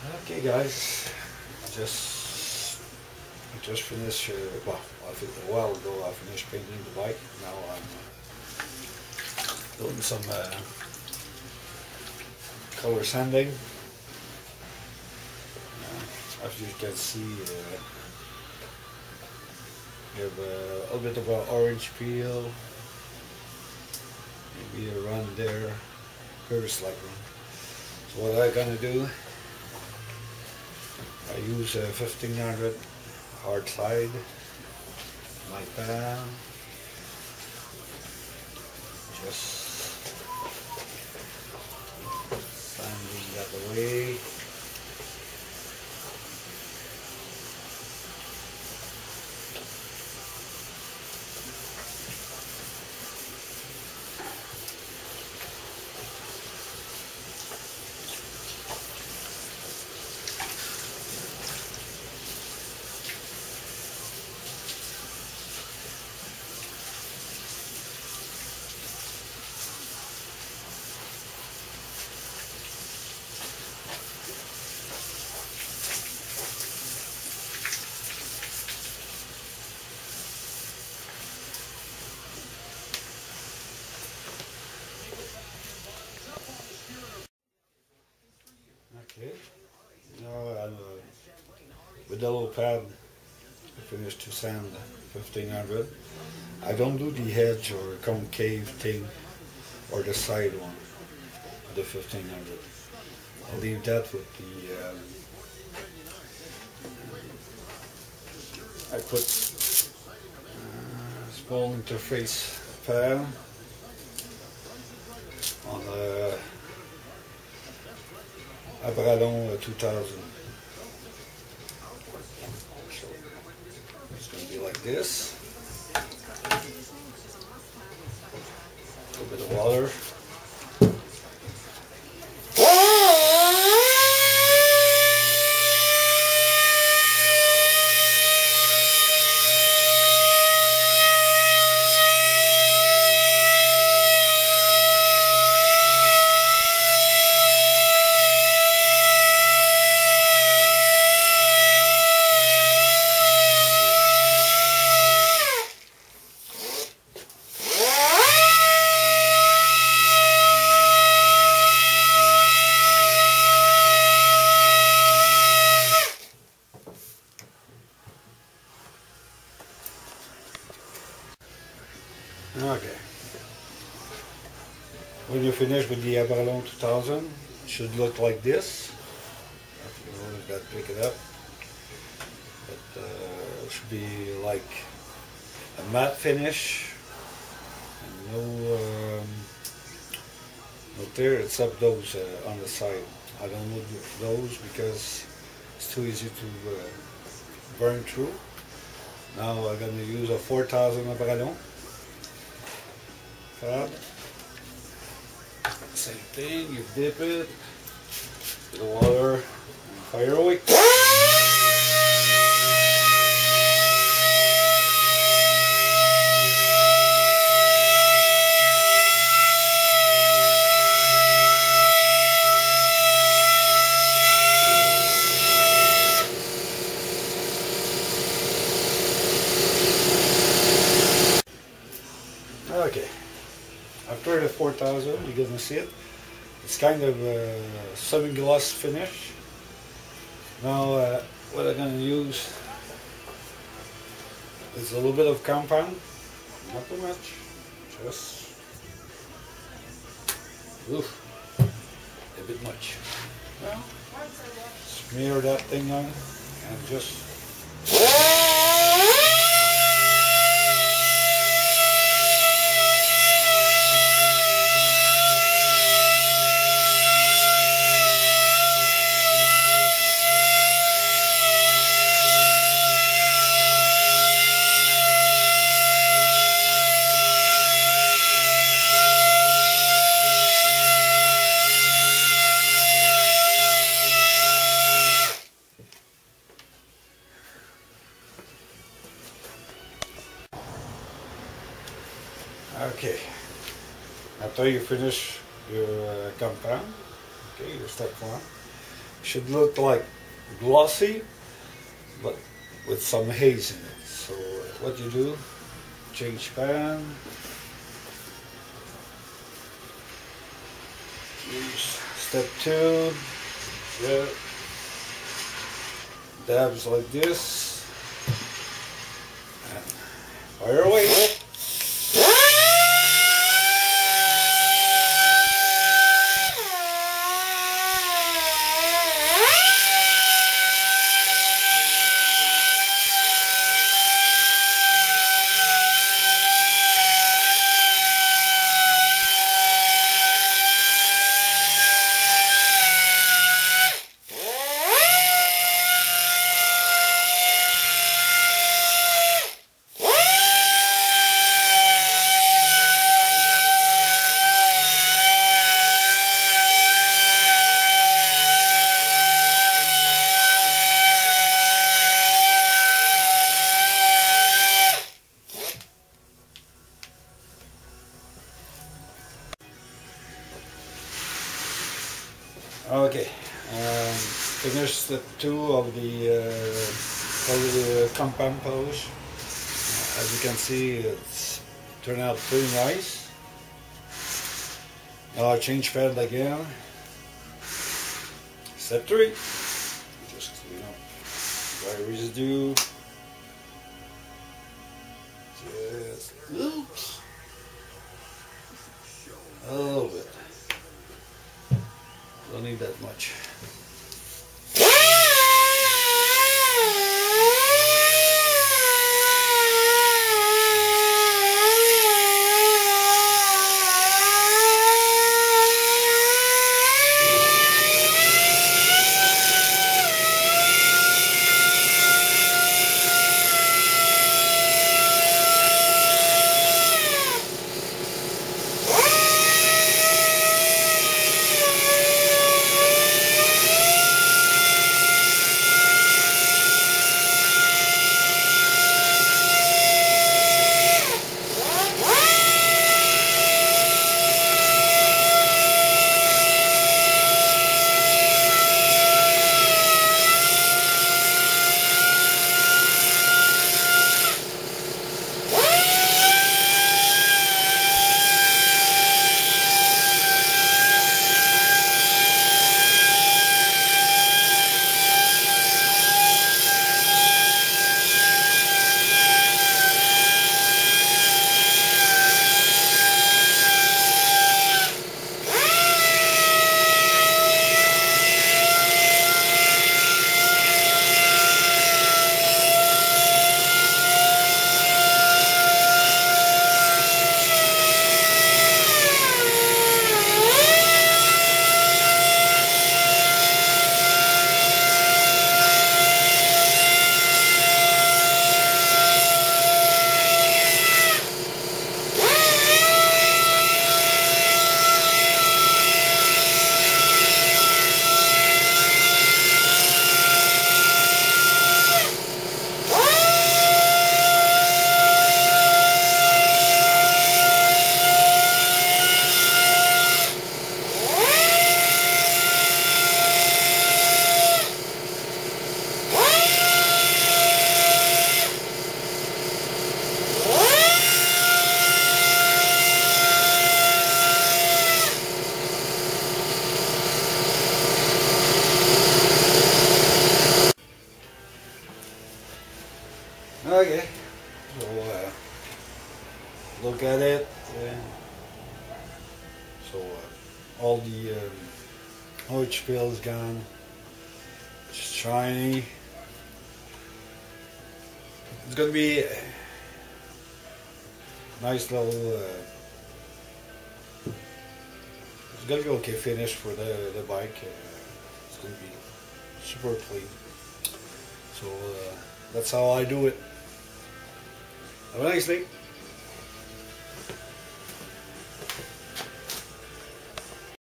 Okay, guys, I just finished. Well, I think a while ago I finished painting the bike. Now I'm doing some color sanding. As you can see, you have a little bit of an orange peel, maybe a run there, very slight run. So what I'm gonna do, I use a 1500 hard side, like that. Just sanding that away. Okay, now with the little pad, I finished to sand 1500. I don't do the edge or concave thing or the side one, the 1500. I'll leave that with the, I put small interface pad on the Abraillon 2000. So it's going to be like this. A little bit of water. Okay. When you finish with the Abraillon 2000, it should look like this. You always got to pick it up. But it should be like a matte finish. And no tear except those on the side. I don't do those because it's too easy to burn through. Now I'm going to use a 4000 Abraillon. Same thing, you dip it, the water, and fire away. Okay. After the 4000, you're gonna see it. It's kind of a semi-gloss finish. Now, what I'm gonna use is a little bit of compound, not too much, just a bit much. Smear that thing on and just. Okay, after you finish your compound, okay, your step one, should look like glossy, but with some haze in it. So what you do, change pan, use step 2, yeah, dabs like this, and fire away. Okay, finish step 2 of the compound polish. As you can see, it's turned out pretty nice. Now I change pad again. Step 3, just clean up dry residue. Just oops, a little bit. Don't need that much. Okay, so look at it. So all the orange peel is gone. It's shiny. It's gonna be a nice little. It's gonna be okay finish for the bike. It's gonna be super clean. So that's how I do it. Have a nice day.